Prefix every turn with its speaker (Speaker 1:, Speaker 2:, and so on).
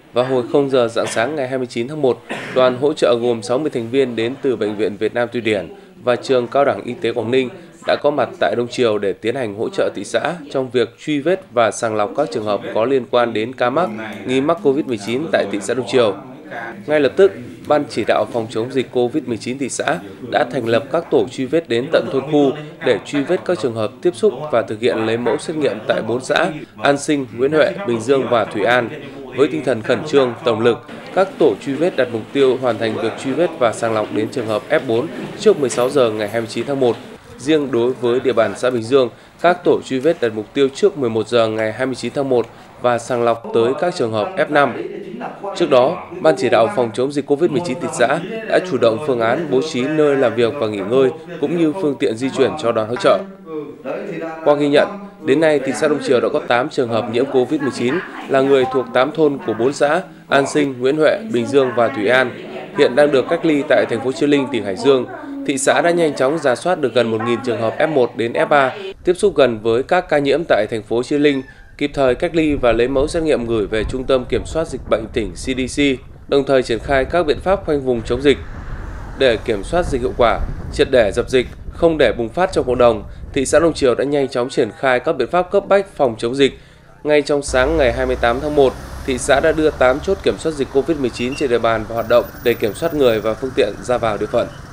Speaker 1: Vào hồi 0 giờ rạng sáng ngày 29 tháng 1, đoàn hỗ trợ gồm 60 thành viên đến từ Bệnh viện Việt Nam Thụy Điển và Trường Cao đẳng Y tế Quảng Ninh đã có mặt tại Đông Triều để tiến hành hỗ trợ thị xã trong việc truy vết và sàng lọc các trường hợp có liên quan đến ca mắc, nghi mắc COVID-19 tại thị xã Đông Triều. Ngay lập tức, Ban chỉ đạo phòng chống dịch COVID-19 thị xã đã thành lập các tổ truy vết đến tận thôn khu để truy vết các trường hợp tiếp xúc và thực hiện lấy mẫu xét nghiệm tại 4 xã An Sinh, Nguyễn Huệ, Bình Dương và Thủy An. Với tinh thần khẩn trương, tổng lực, các tổ truy vết đặt mục tiêu hoàn thành việc truy vết và sàng lọc đến trường hợp F4 trước 16 giờ ngày 29 tháng 1. Riêng đối với địa bàn xã Bình Dương, các tổ truy vết đặt mục tiêu trước 11 giờ ngày 29 tháng 1 và sàng lọc tới các trường hợp F5. Trước đó, Ban chỉ đạo phòng chống dịch COVID-19 thị xã đã chủ động phương án bố trí nơi làm việc và nghỉ ngơi cũng như phương tiện di chuyển cho đoàn hỗ trợ. Qua ghi nhận, đến nay thị xã Đông Triều đã có 8 trường hợp nhiễm COVID-19 là người thuộc 8 thôn của 4 xã An Sinh, Nguyễn Huệ, Bình Dương và Thủy An, hiện đang được cách ly tại thành phố Chí Linh, tỉnh Hải Dương. Thị xã đã nhanh chóng rà soát được gần 1.000 trường hợp F1 đến F3 tiếp xúc gần với các ca nhiễm tại thành phố Chí Linh, kịp thời cách ly và lấy mẫu xét nghiệm gửi về Trung tâm Kiểm soát Dịch bệnh tỉnh CDC, đồng thời triển khai các biện pháp khoanh vùng chống dịch. Để kiểm soát dịch hiệu quả, triệt để dập dịch, không để bùng phát trong cộng đồng, thị xã Đông Triều đã nhanh chóng triển khai các biện pháp cấp bách phòng chống dịch. Ngay trong sáng ngày 28 tháng 1, thị xã đã đưa 8 chốt kiểm soát dịch COVID-19 trên địa bàn vào hoạt động để kiểm soát người và phương tiện ra vào địa phận.